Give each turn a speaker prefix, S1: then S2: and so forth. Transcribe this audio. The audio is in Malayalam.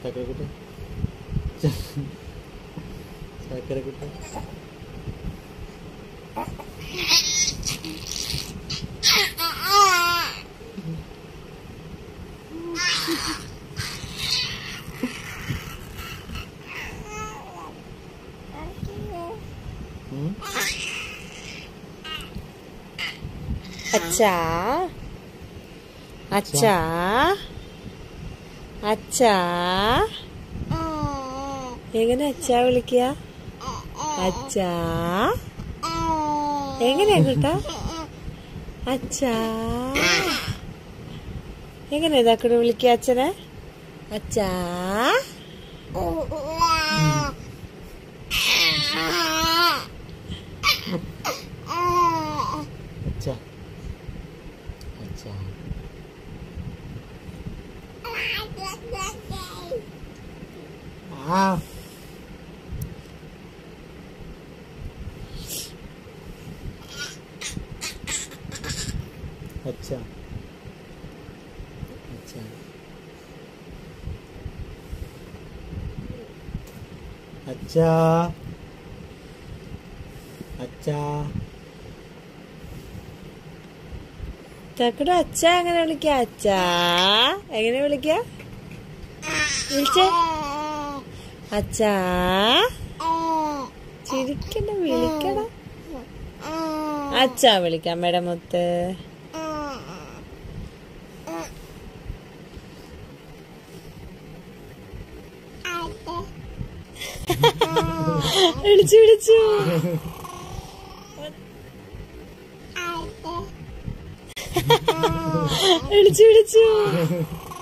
S1: ചക്കരക്കുട്ട ചക്കരക്കുട്ട
S2: അച്ഛാ അച്ഛാ അച്ഛാ എങ്ങനെ അച്ഛാ വിളിക്കുക? അച്ഛാ എങ്ങനെയാ കേട്ടാ? അച്ഛാ എങ്ങനെ ഇതാക്കട വിളിക്കുക അച്ഛനെ? അച്ഛാ
S1: അച്ഛാ അച്ഛാ ആ अच्छा अच्छा अच्छा अच्छा
S2: ചക്കട അച്ഛാ എങ്ങനെ വിളിക്ക? അച്ഛാ എങ്ങനെ വിളിക്ക? വിളിച്ചേ അച്ഛാ. ചിരിക്കണ്ട, വിളിക്കട. അച്ഛാ വിളിക്കാം മേഡം മുത്ത്. വിളിച്ചു വിളിച്ചു വിളിച്ചു വിളിച്ചു